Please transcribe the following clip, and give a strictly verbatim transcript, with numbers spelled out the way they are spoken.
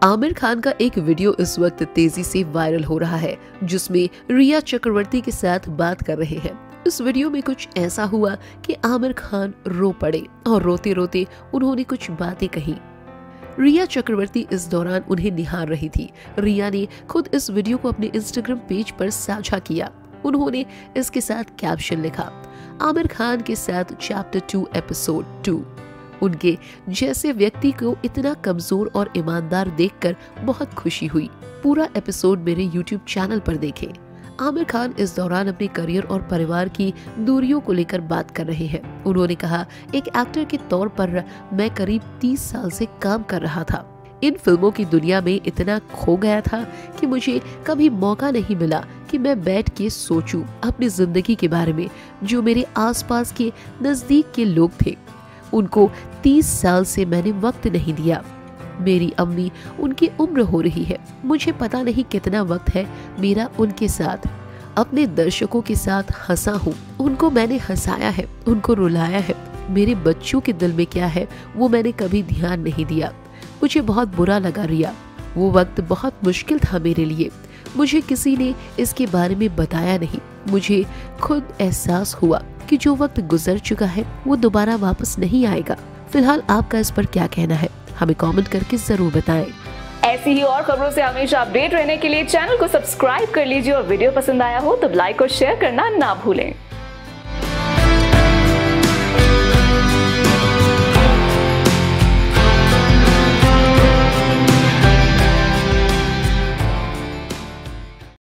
आमिर खान का एक वीडियो इस वक्त तेजी से वायरल हो रहा है, जिसमें रिया चक्रवर्ती के साथ बात कर रहे हैं। इस वीडियो में कुछ ऐसा हुआ कि आमिर खान रो पड़े और रोते रोते उन्होंने कुछ बातें कही। रिया चक्रवर्ती इस दौरान उन्हें निहार रही थी। रिया ने खुद इस वीडियो को अपने इंस्टाग्राम पेज पर साझा किया। उन्होंने इसके साथ कैप्शन लिखा, आमिर खान के साथ चैप्टर टू एपिसोड टू। उनके जैसे व्यक्ति को इतना कमजोर और ईमानदार देखकर बहुत खुशी हुई। पूरा एपिसोड मेरे यूट्यूब चैनल पर देखें। आमिर खान इस दौरान अपने करियर और परिवार की दूरियों को लेकर बात कर रहे हैं। उन्होंने कहा, एक एक्टर के तौर पर मैं करीब तीस साल से काम कर रहा था। इन फिल्मों की दुनिया में इतना खो गया था कि मुझे कभी मौका नहीं मिला कि मैं बैठ के सोचूं अपनी जिंदगी के बारे में। जो मेरे आसपास के नजदीक के लोग थे, उनको तीस साल से मैंने वक्त नहीं दिया। मेरी अम्मी, उनकी उम्र हो रही है। मुझे पता नहीं कितना वक्त है मेरा उनके साथ। अपने दर्शकों के साथ हंसा हूँ, उनको मैंने हंसाया है, उनको रुलाया है। मेरे बच्चों के दिल में क्या है वो मैंने कभी ध्यान नहीं दिया। मुझे बहुत बुरा लगा रिया, वो वक्त बहुत मुश्किल था मेरे लिए। मुझे किसी ने इसके बारे में बताया नहीं। मुझे खुद एहसास हुआ कि जो वक्त गुजर चुका है वो दोबारा वापस नहीं आएगा। फिलहाल आपका इस पर क्या कहना है, हमें कमेंट करके जरूर बताएं। ऐसी ही और खबरों से हमेशा अपडेट रहने के लिए चैनल को सब्सक्राइब कर लीजिए और वीडियो पसंद आया हो तो लाइक और शेयर करना ना भूलें।